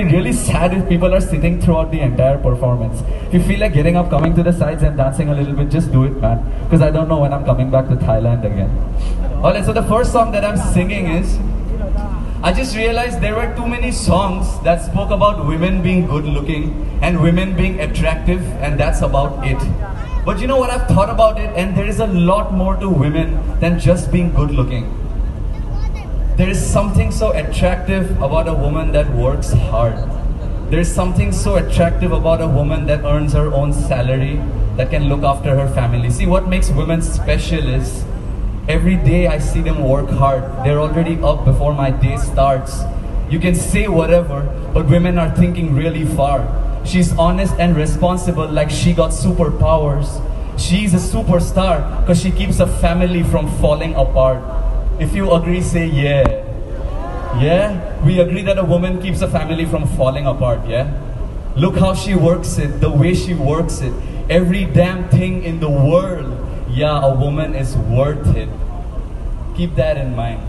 really sad if people are sitting throughout the entire performance. If you feel like getting up, coming to the sides and dancing a little bit, just do it, man. Because I don't know when I'm coming back to Thailand again. Alright, so the first song that I'm singing is, I just realized there were too many songs that spoke about women being good looking and women being attractive, and that's about it. But you know what, I've thought about it, and there is a lot more to women than just being good looking. There is something so attractive about a woman that works hard. There is something so attractive about a woman that earns her own salary, that can look after her family. See, what makes women special is, every day I see them work hard. They're already up before my day starts. You can say whatever, but women are thinking really far. She's honest and responsible, like she got superpowers. She's a superstar because she keeps a family from falling apart. If you agree, say yeah. Yeah? We agree that a woman keeps a family from falling apart, yeah? Look how she works it, the way she works it. Every damn thing in the world. Yeah, a woman is worth it. Keep that in mind.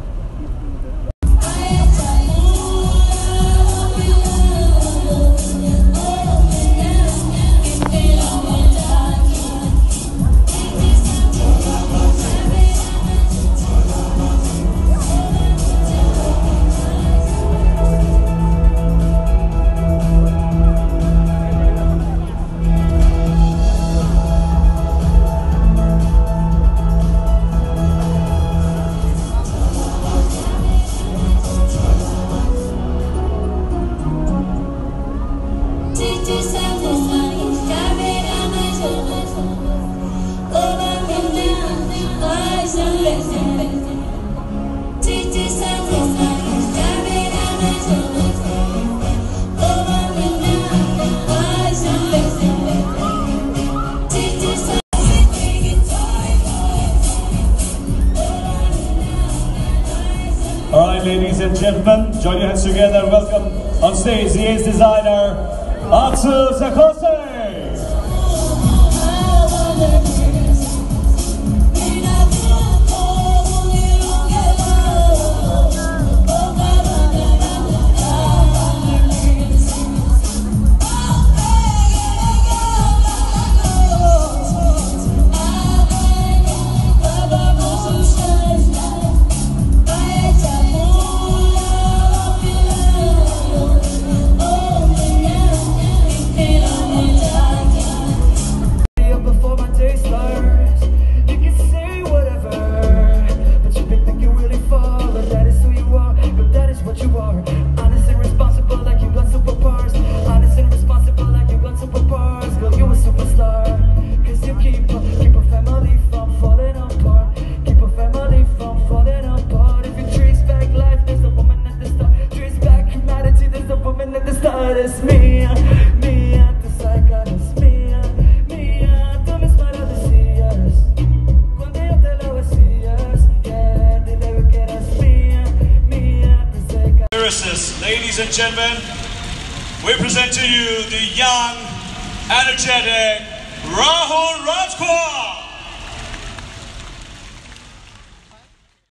Alright, ladies and gentlemen, join your hands together. Welcome on stage the ace designer, Axel Sakose. Es mía, mía, tú sacas, es mía, mía, tú misma lo decías, cuando yo te lo decías, yeah, dile que eres mía, mía, tú sacas. Ladies and gentlemen, we present to you the young, energetic Rahul Rajput.